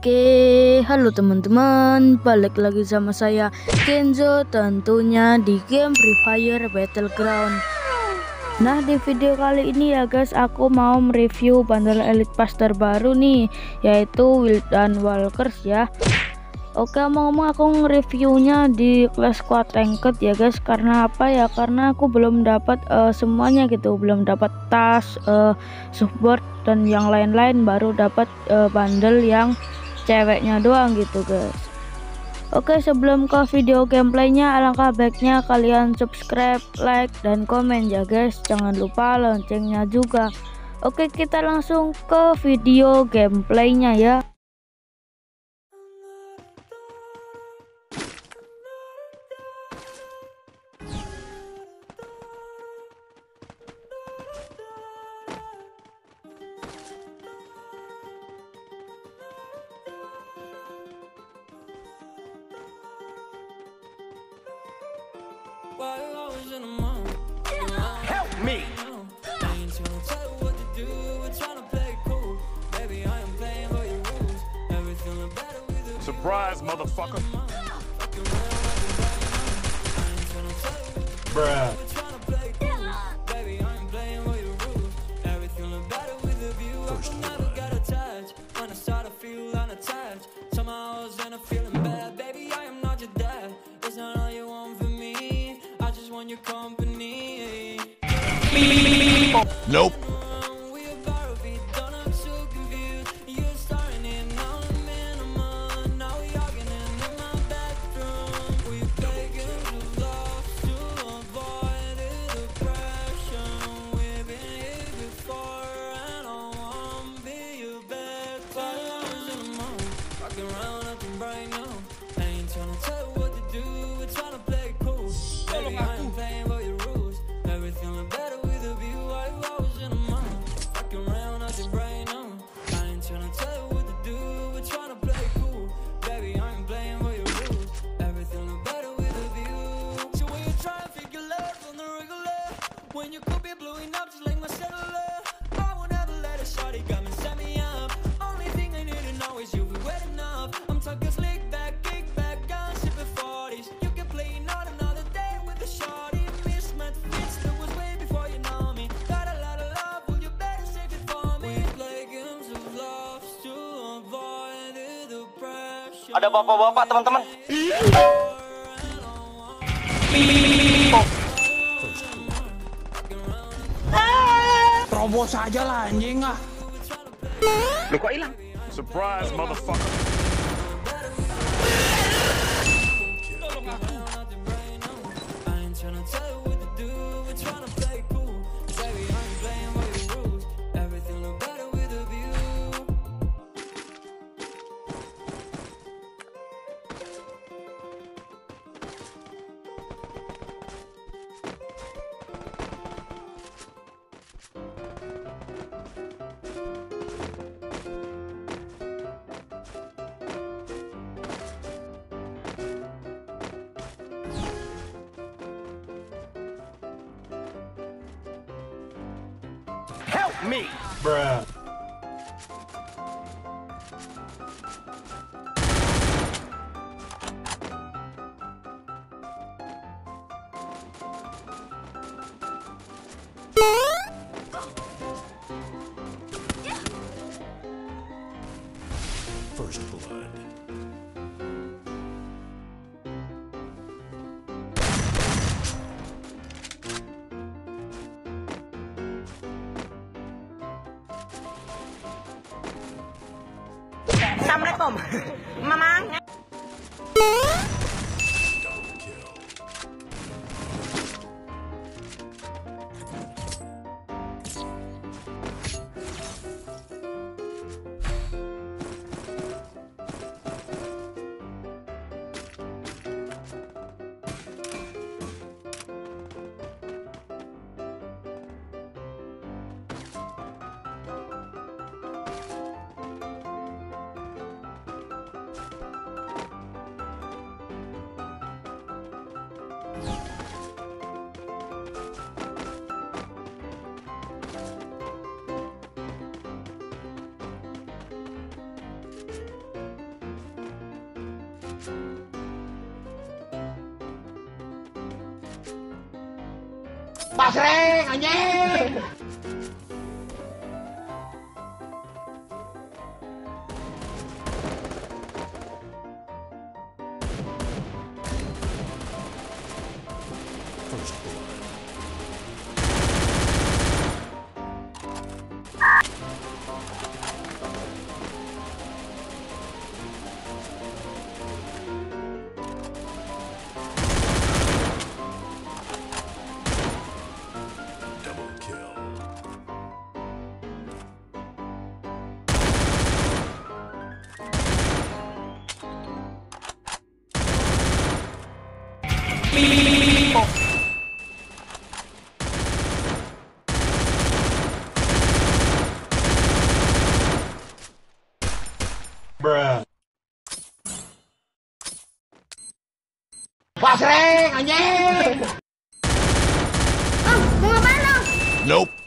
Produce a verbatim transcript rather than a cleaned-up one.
Oke, halo teman-teman, balik lagi sama saya Kenzo, tentunya di game Free Fire Battleground. Nah, di video kali ini ya guys, aku mau mereview bundle elitpas terbaru nih, yaitu wildland walkers ya. Oke, ngomong aku nge-reviewnya di kelas squad ranked ya guys. Karena apa ya? Karena aku belum dapat uh, semuanya gitu, belum dapat tas, uh, support dan yang lain-lain, baru dapat uh, bundle yang ceweknya doang gitu guys. Oke, sebelum ke video gameplaynya, alangkah baiknya kalian subscribe, like, dan komen ya guys. Jangan lupa loncengnya juga. Oke, kita langsung ke video gameplaynya ya. Help me. Surprise, motherfucker. Bruh. Nope. When you could be blowing up just like my cellular, I won't ever let a shawty come and set me up. Only thing I need to know is you be wet enough. I'm talking slick back, kick back, gun sipping forties. You can play not another day with a shawty. Mismatch fits that was way before you know me. Got a lot of love, well you better save it for me. We play games of love to avoid the depression. Ada bapak-bapak teman-teman. Terobos aja lah anjing ah. Lu kok hilang? Surprise, motherfucker. Tolong aku. Help me, bruh. First blood. Assalamualaikum, Mamang. Double kill. Pasreng anjing. First blood. Double kill. Bruh. Pasreng anjing. Nope.